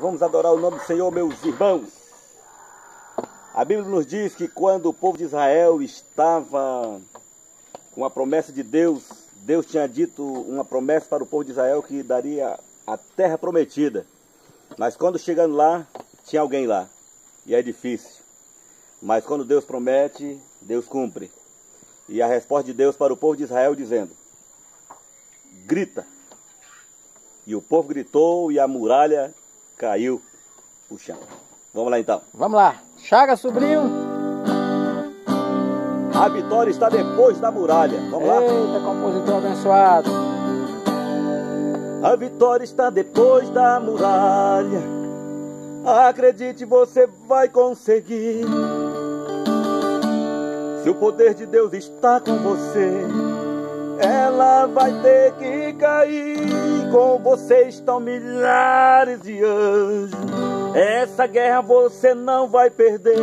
Vamos adorar o nome do Senhor, meus irmãos. A Bíblia nos diz que quando o povo de Israel estava com a promessa de Deus, Deus tinha dito uma promessa para o povo de Israel que daria a terra prometida. Mas quando chegando lá, tinha alguém lá. E é difícil. Mas quando Deus promete, Deus cumpre. E a resposta de Deus para o povo de Israel dizendo: grita. E o povo gritou e a muralha caiu o chão. Vamos lá então. Vamos lá. Chaga, sobrinho. A vitória está depois da muralha. Vamos lá. Eita, compositor abençoado. A vitória está depois da muralha. Acredite, você vai conseguir. Se o poder de Deus está com você, ela vai ter que cair. Com você estão milhares de anjos. Essa guerra você não vai perder.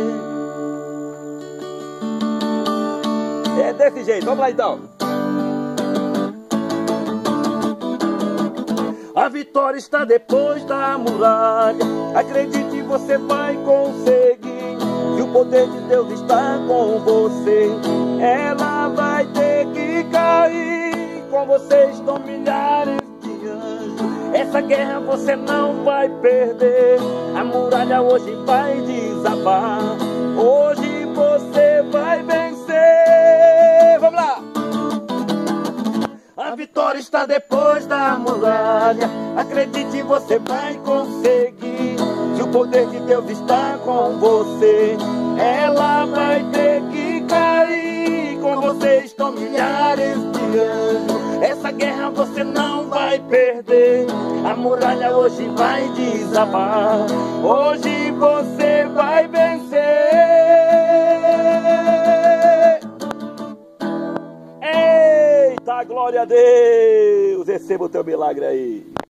É desse jeito, vamos lá então. A vitória está depois da muralha. Acredite, você vai conseguir. Se o poder de Deus está com você, ela vai ter que cair. Com você estão milhares de anjos. Essa guerra você não vai perder. A muralha hoje vai desabar. Hoje você vai vencer. Vamos lá! A vitória está depois da muralha. Acredite, você vai conseguir. Se o poder de Deus está com você, ela vai ter que cair. Com você estão milhares de anjos. Essa guerra você não vai perder. A muralha hoje vai desabar. Hoje você vai vencer. Eita, glória a Deus! Receba o teu milagre aí.